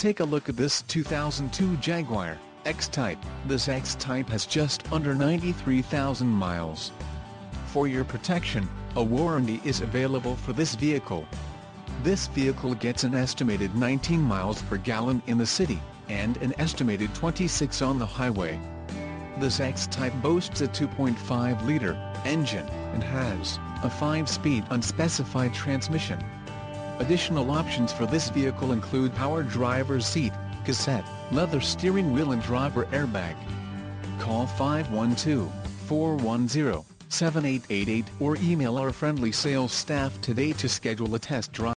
Take a look at this 2002 Jaguar X-Type. This X-Type has just under 93,000 miles. For your protection, a warranty is available for this vehicle. This vehicle gets an estimated 19 miles per gallon in the city, and an estimated 26 on the highway. This X-Type boasts a 2.5-liter engine, and has a 5-speed unspecified transmission. Additional options for this vehicle include power driver's seat, cassette, leather steering wheel and driver airbag. Call 512-410-7888 or email our friendly sales staff today to schedule a test drive.